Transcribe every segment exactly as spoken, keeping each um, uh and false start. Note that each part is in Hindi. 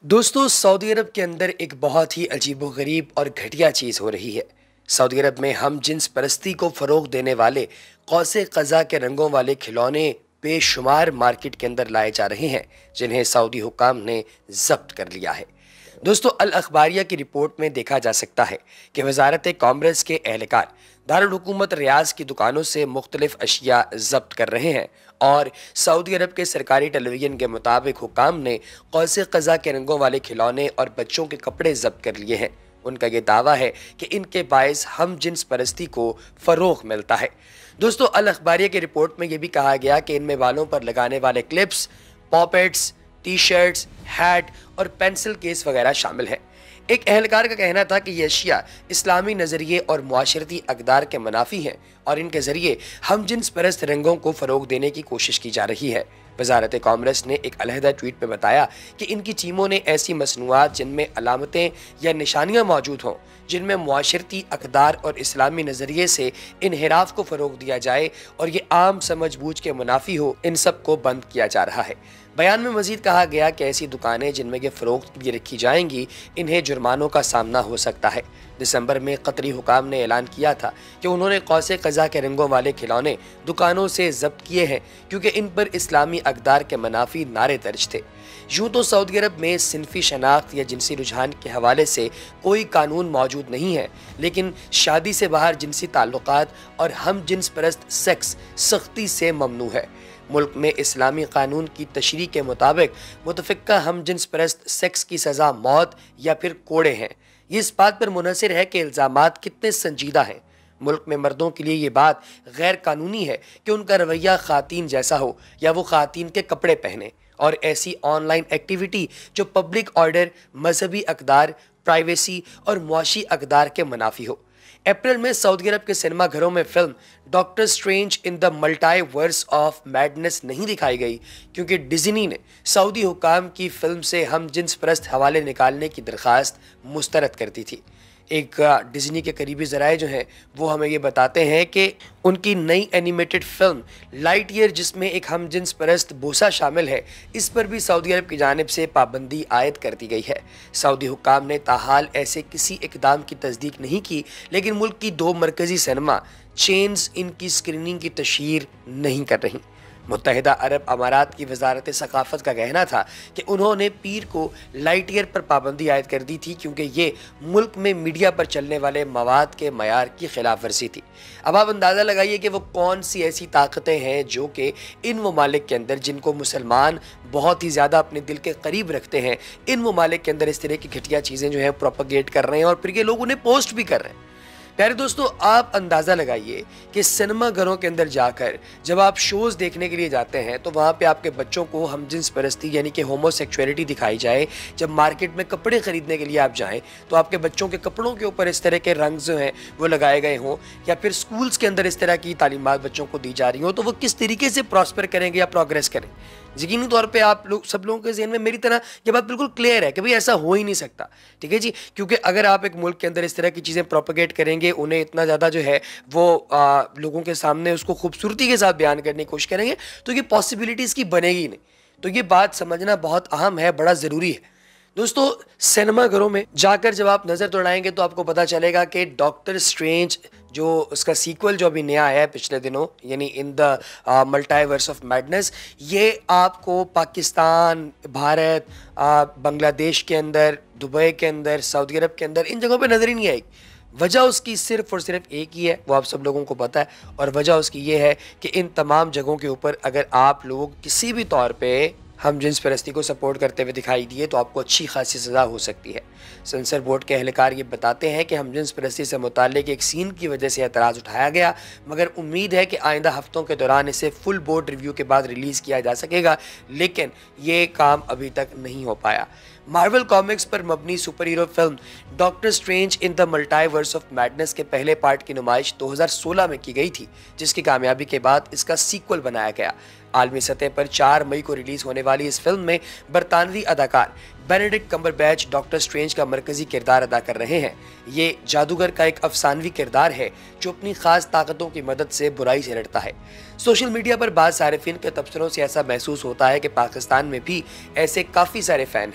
दोस्तों, सऊदी अरब के अंदर एक बहुत ही अजीबोगरीब और घटिया चीज़ हो रही है। सऊदी अरब में हम जिन्स परस्ती को फ़रोग़ देने वाले कौसे क़ज़ा के रंगों वाले खिलौने बेशुमार मार्केट के अंदर लाए जा रहे हैं, जिन्हें सऊदी हुकाम ने ज़ब्त कर लिया है। दोस्तों, अल अखबारिया की रिपोर्ट में देखा जा सकता है कि वजारत कॉमर्स के एहलकार दारुल हुकूमत रियाज की दुकानों से मुख्तलिफ अशिया ज़ब्त कर रहे हैं और सऊदी अरब के सरकारी टेलीविज़न के मुताबिक हुकाम ने कौसे क़ज़ा के रंगों वाले खिलौने और बच्चों के कपड़े ज़ब्त कर लिए हैं। उनका ये दावा है कि इनके बायस हम जिन्स परस्ती को फ़रोग़ मिलता है। दोस्तों, अल अखबारिया की रिपोर्ट में यह भी कहा गया कि इनमें बालों पर लगाने वाले clips, puppets, T shirts, hat और पेंसिल केस वगैरह शामिल हैं। एक अहलकार का कहना था कि ये अशिया इस्लामी नज़रिए और मुआशरती अक़दार के मुनाफी हैं और इनके ज़रिए हम जिन्स परस्त रंगों को फ़रोग़ देने की कोशिश की जा रही है। वजारत कॉमर्स ने एक अलहदा ट्वीट में बताया कि इनकी टीमों ने ऐसी मसनूआत जिनमें अलामतें या निशानियाँ मौजूद हों, जिनमें मुआशरती अक़दार और इस्लामी नज़रिए से इनहिराफ को फ़रोग़ दिया जाए और ये आम समझ बूझ के मुनाफी हो, इन सब को बंद किया जा रहा है। बयान में मज़ीद कहा गया कि ऐसी दुकानें जिनमें ये फ़रोख्त भी रखी जाएंगी, इन्हें जुर्मानों का सामना हो सकता है। दिसंबर में कतरी हुकाम ने ऐलान किया था कि उन्होंने कौसे क़ज़ा के रंगों वाले खिलौने दुकानों से ज़ब्त किए हैं क्योंकि इन पर इस्लामी अक़दार के मनाफी नारे दर्ज थे। यूँ तो सऊदी अरब में सिनफ़ी शनाख्त या जिनसी रुझान के हवाले से कोई कानून मौजूद नहीं है, लेकिन शादी से बाहर जिनसी ताल्लुक़ात और हम जिन्स परस्त सेक्स सख्ती से ममनू है। मुल्क में इस्लामी कानून की तशरीह के मुताबिक मुतफ़िक्का हम जिन्स परस्त सेक्स की सज़ा मौत या फिर कोड़े हैं। ये इस बात पर मुनहसर है कि इल्ज़ामात कितने संजीदा हैं। मुल्क में मर्दों के लिए ये बात गैर कानूनी है कि उनका रवैया ख़ातीन जैसा हो या वो ख़ातीन के कपड़े पहने, और ऐसी ऑनलाइन एक्टिविटी जो पब्लिक ऑर्डर, मजहबी अक़दार, प्राइवेसी और मुआशी अक़दार के मुनाफी हो। अप्रैल में सऊदी अरब के सिनेमा घरों में film Doctor Strange in the Multiverse of Madness नहीं दिखाई गई क्योंकि डिज्नी ने सऊदी हुकाम की फिल्म से हम जिन्स परस्त हवाले निकालने की दरख्वास्त मुस्तरद कर दी थी। एक डिज्नी के करीबी ज़राए जो हैं वो हमें ये बताते हैं कि उनकी नई एनिमेटेड फिल्म लाइट ईयर, जिसमें एक हम जिन्स परस्त बोसा शामिल है, इस पर भी सऊदी अरब की जानिब से पाबंदी आयद कर दी गई है। सऊदी हुकाम ने ताहाल ऐसे किसी इकदाम की तस्दीक नहीं की, लेकिन मुल्क की दो मरकज़ी सिनेमा चेन्स इनकी स्क्रीनिंग की तशहीर नहीं कर रही। मुत्तहिदा अरब अमारात की वजारत सकाफ़त का कहना था कि उन्होंने पीर को लाइट ईयर पर पाबंदी आयद कर दी थी क्योंकि ये मुल्क में मीडिया पर चलने वाले मवाद के मयार की खिलाफ वर्जी थी। अब आप अंदाज़ा लगाइए कि वो कौन सी ऐसी ताकतें हैं जो कि इन ममालिक के अंदर, जिनको मुसलमान बहुत ही ज़्यादा अपने दिल के करीब रखते हैं, इन ममालिक के अंदर इस तरह की घटिया चीज़ें जो हैं प्रोपगेट कर रहे हैं और फिर ये लोग उन्हें पोस्ट भी कर रहे हैं। प्यारे दोस्तों, आप अंदाज़ा लगाइए कि सिनेमा घरों के अंदर जाकर जब आप शोज़ देखने के लिए जाते हैं तो वहाँ पे आपके बच्चों को हम जिन्स परस्ती यानी कि होमोसेक्सुअलिटी दिखाई जाए। जब मार्केट में कपड़े ख़रीदने के लिए आप जाएं तो आपके बच्चों के कपड़ों के ऊपर इस तरह के रंग जो हैं वो लगाए गए हों, या फिर स्कूल्स के अंदर इस तरह की तालीमात बच्चों को दी जा रही हों, तो वो किस तरीके से प्रॉस्पर करेंगे या प्रोग्रेस करें। यकीनी तौर पे आप लोग, सब लोगों के ज़हन में मेरी तरह ये बात बिल्कुल क्लियर है कि भाई ऐसा हो ही नहीं सकता। ठीक है जी, क्योंकि अगर आप एक मुल्क के अंदर इस तरह की चीज़ें प्रोपगेट करेंगे, उन्हें इतना ज़्यादा जो है वो आ, लोगों के सामने उसको खूबसूरती के साथ बयान करने की कोशिश करेंगे, तो ये पॉसिबिलिटीज़ की बनेगी नहीं। तो ये बात समझना बहुत अहम है, बड़ा ज़रूरी है। दोस्तों, सिनेमा घरों में जाकर जब आप नज़र दौड़ाएंगे तो आपको पता चलेगा कि डॉक्टर स्ट्रेंज, जो उसका सीक्वल जो अभी नया आया है पिछले दिनों, यानी in the Multiverse of Madness, ये आपको पाकिस्तान, भारत, बांग्लादेश के अंदर, दुबई के अंदर, सऊदी अरब के अंदर, इन जगहों पे नज़र ही नहीं आएगी। वजह उसकी सिर्फ और सिर्फ एक ही है, वो आप सब लोगों को पता है, और वजह उसकी ये है कि इन तमाम जगहों के ऊपर अगर आप लोग किसी भी तौर पे हम जिन्स परस्ती को सपोर्ट करते हुए दिखाई दिए तो आपको अच्छी खासी सज़ा हो सकती है। सेंसर बोर्ड के अहलकार ये बताते हैं कि हम जिन्स परस्ती से मुताल्लिक़ एक सीन की वजह से एतराज़ उठाया गया, मगर उम्मीद है कि आइंदा हफ्तों के दौरान इसे फुल बोर्ड रिव्यू के बाद रिलीज़ किया जा सकेगा, लेकिन ये काम अभी तक नहीं हो पाया। मार्वल कॉमिक्स पर मबनी super hero film Doctor Strange in the Multiverse of Madness के पहले पार्ट की नुमाइश दो हज़ार सोलह में की गई थी, जिसकी कामयाबी के बाद इसका सीक्वल बनाया गया। आलमी सतह पर चार मई को रिलीज होने वाली इस फिल्म में बरतानवी अदाकार बेनेडिक्ट कम्बरबैच डॉक्टर स्ट्रेंज का मरकजी किरदार अदा कर रहे हैं। ये जादूगर का एक अफसानवी किरदार है जो अपनी खास ताकतों की मदद से बुराई से लड़ता है। सोशल मीडिया पर बाद सारिफिन के तबसरों से ऐसा महसूस होता है कि पाकिस्तान में भी ऐसे काफ़ी सारे फ़ैन हैं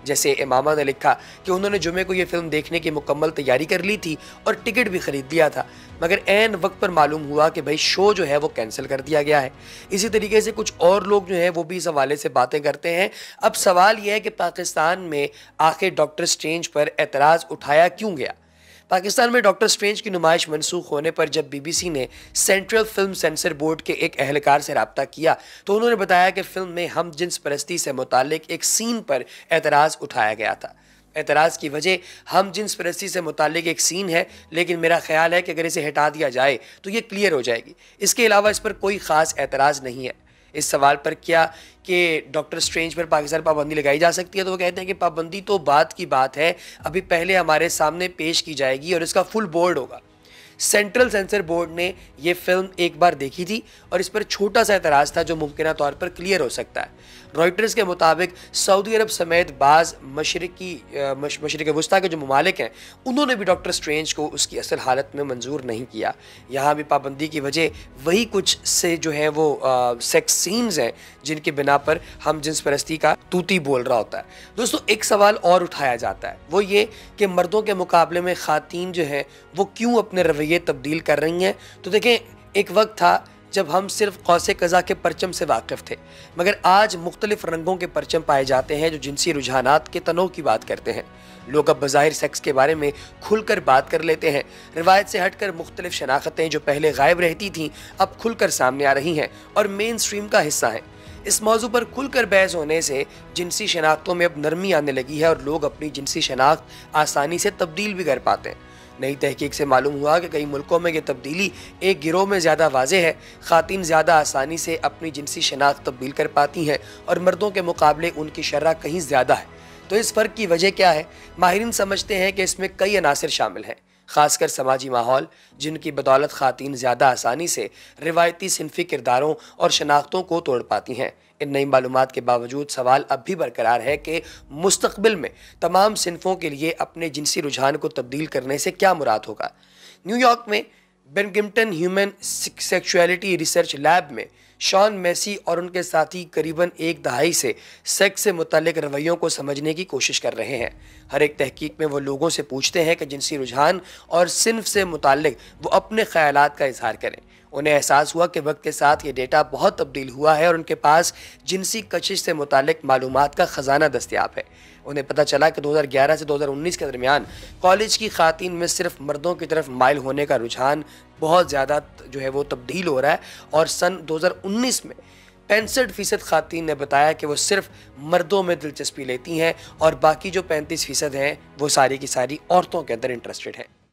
जैसे इमामा ने लिखा कि उन्होंने जुमे को ये फिल्म देखने की मुकम्मल तैयारी कर ली थी और टिकट भी खरीद लिया था, मगर ऐन वक्त पर मालूम हुआ कि भाई शो जो है वो कैंसिल कर दिया गया है। इसी तरीके से कुछ और लोग जो है वो भी इस हवाले से बातें करते हैं। अब सवाल यह है कि पाकिस्तान में आखिर डॉक्टर स्ट्रेंज पर एतराज़ उठाया क्यों गया। पाकिस्तान में डॉक्टर स्ट्रेंज की नुमाइश मनसूख होने पर जब बीबीसी ने सेंट्रल फिल्म सेंसर बोर्ड के एक एहलकार से रब्ता किया तो उन्होंने बताया कि फिल्म में हम जिन्स परस्ती से मुतालिक एक सीन पर एतराज़ उठाया गया था। एतराज़ की वजह हम जिन्स परस्ती से मुतालिक एक सीन है, लेकिन मेरा ख्याल है कि अगर इसे हटा दिया जाए तो ये क्लियर हो जाएगी। इसके अलावा इस पर कोई ख़ास एतराज़ नहीं है। इस सवाल पर क्या कि डॉक्टर स्ट्रेंज पर पाकिस्तान पाबंदी लगाई जा सकती है, तो वो कहते हैं कि पाबंदी तो बात की बात है, अभी पहले हमारे सामने पेश की जाएगी और इसका फुल बोर्ड होगा। सेंट्रल सेंसर बोर्ड ने यह फिल्म एक बार देखी थी और इस पर छोटा सा एतराज़ था जो मुमकिन तौर पर क्लियर हो सकता है। रॉयटर्स के मुताबिक सऊदी अरब समेत बाज़ मशरकी मशरक़ वस्ता के जो ममालिक हैं उन्होंने भी डॉक्टर स्ट्रेंज को उसकी असल हालत में मंजूर नहीं किया। यहाँ भी पाबंदी की वजह वही कुछ से जो है वो सेक्स सीन्स हैं जिनकी बिना पर हम जिन्स परस्ती का तूती बोल रहा होता है। दोस्तों, एक सवाल और उठाया जाता है, वो ये कि मर्दों के मुकाबले में ख़ातीन जो है वो क्यों अपने रवैये तब्दील कर रही हैं। तो देखें, एक वक्त था जब हम सिर्फ कौसे कज़ा के परचम से वाकिफ़ थे, मगर आज मुख्तलिफ रंगों के परचम पाए जाते हैं जो जिनसी रुझानात के तनों की बात करते हैं। लोग अब बज़ाहिर सेक्स के बारे में खुलकर बात कर लेते हैं। रिवायत से हटकर मुख्तलिफ शनाख्तें जो पहले गायब रहती थीं अब खुलकर सामने आ रही हैं और मेन स्ट्रीम का हिस्सा हैं। इस मौजू पर खुलकर बहस होने से जिनसी शनाख्तों में अब नरमी आने लगी है और लोग अपनी जिनसी शनाख्त आसानी से तब्दील भी कर पाते हैं। नई तहकीक से मालूम हुआ कि कई मुल्कों में यह तब्दीली एक गिरोह में ज़्यादा वाज़ेह है। ख़ातीन ज़्यादा आसानी से अपनी जिनसी शनाख्त तब्दील कर पाती हैं और मर्दों के मुकाबले उनकी शरह कहीं ज़्यादा है। तो इस फ़र्क की वजह क्या है? माहिरीन समझते हैं कि इसमें कई अनासर शामिल हैं, ख़ासकर समाजी माहौल, जिनकी बदौलत ख़ातीन ज़्यादा आसानी से रिवायती सिनफ़ी किरदारों और शनाख्तों को तोड़ पाती हैं। इन नई मालूमात के बावजूद सवाल अब भी बरकरार है कि मुस्तक़बिल में तमाम सिनफ़ों के लिए अपने जिनसी रुझान को तब्दील करने से क्या मुराद होगा। न्यूयॉर्क में Binghamton human sexuality research lab में शॉन मेसी और उनके साथी करीबन एक दहाई से सेक्स से मुतल्लिक रवैयों को समझने की कोशिश कर रहे हैं। हर एक तहकीक में वो लोगों से पूछते हैं कि जिनसी रुझान और सिन्फ से मुतल्लिक वो अपने ख़यालात का इजहार करें। उन्हें एहसास हुआ कि वक्त के साथ ये डेटा बहुत तब्दील हुआ है और उनके पास जिनसी कशिश से मुतालिक मालूमात का ख़जाना दस्तयाब है। उन्हें पता चला कि दो हज़ार ग्यारह से दो हज़ार उन्नीस के दरमियान कॉलेज की ख़ातीन में सिर्फ मर्दों की तरफ माइल होने का रुझान बहुत ज़्यादा जो है वो तब्दील हो रहा है और सन दो हज़ार उन्नीस में पैंसठ फ़ीसद ख़ातीन ने बताया कि वो सिर्फ मर्दों में दिलचस्पी लेती हैं और बाकी जो पैंतीस फ़ीसद हैं वो सारी की सारी औरतों के अंदर इंटरेस्टेड हैं।